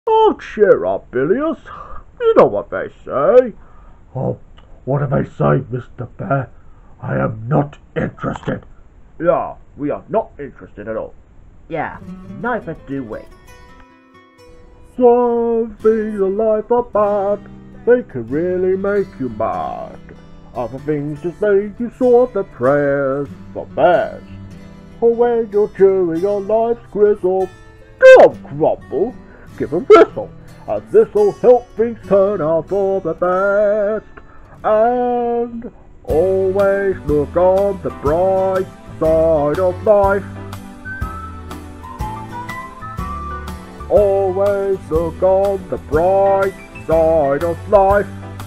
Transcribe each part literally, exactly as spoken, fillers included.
Oh, cheer up, Billius. You know what they say. Oh, what do they say, Mister Bear? I am not interested. Yeah, we are not interested at all. Yeah, neither do we. Some things in life are bad. They can really make you mad. Other things just make you sort the prayers for bears. Or when you're chewing on life's gristle, don't grumble, give a whistle, as this'll help things turn out for the best. And always look on the bright side of life. Always look on the bright side of life.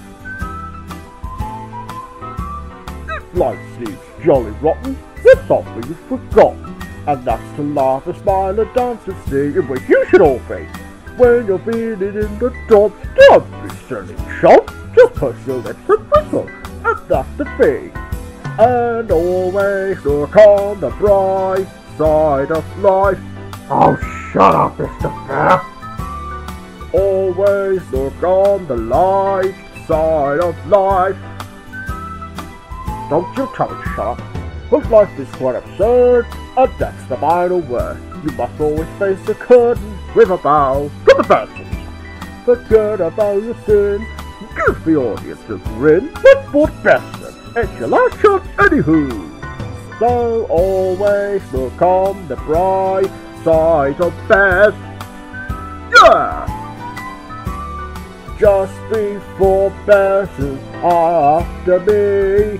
If life seems jolly rotten, there's something you've forgotten, and that's to laugh and smile and dance and sing in which you should all be. When you're feeling in the dumps, don't be silly chump, just push your lips and whistle, and that's the thing. And always look on the bright side of life. Oh, shut up, Mister Bear. Always look on the light side of life. Don't you tell me to shut up. Because life is quite absurd, and that's the final word. You must always face the curtain with a bow to the Bearsons. Forget about your sin, give the audience a grin, but for Bearson, it's your last chance anywho. So always look on the bright side of bears. Yeah! Just before Bearsons are after me.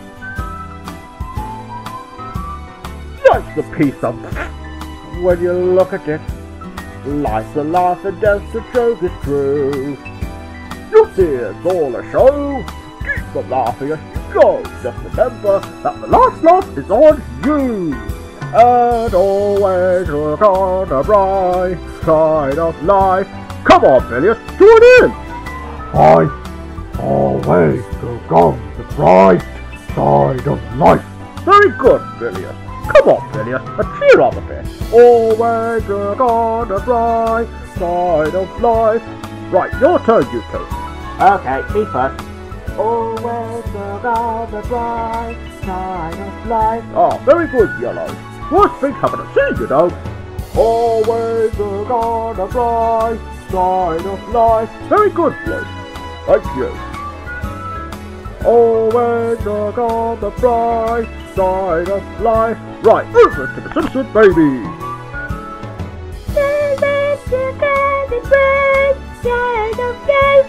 Life's a piece of when you look at it. Life's a laugh and dance, the joke is true. You'll see it's all a show. Keep on laughing as you go. Just remember that the last laugh is on you. And always look on the bright side of life. Come on, Billius, join in. I always look on the bright side of life. Very good, Billius. Come on, Billius, and cheer up a bit. Always look on the bright side of life. Right, your turn, you two. Okay, me first. Always look on the bright side of life. Ah, very good, Yellow. Worst things happen to see, you know. Always look on the bright side of life. Very good, Blue. Thank you. Always look on the bright side of life. Right, over to the Simpson baby. Always look on the bright side of life.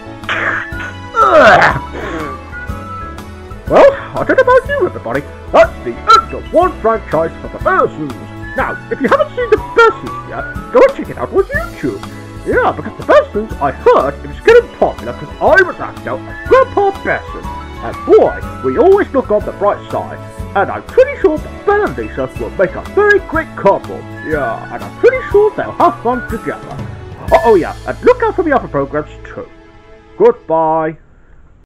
Well, I don't know about you, everybody. That's the end of one franchise for the Bearsons. Now, if you haven't seen the Bearsons yet, go and check it out on YouTube. Yeah, because the Bearsons, I heard, it was getting popular because I was acting out as Grandpa Bearson. And boy, we always look on the bright side. And I'm pretty sure that Ben and Lisa will make a very great couple. Yeah, and I'm pretty sure they'll have fun together. Uh, oh yeah, and look out for the other programs too. Goodbye.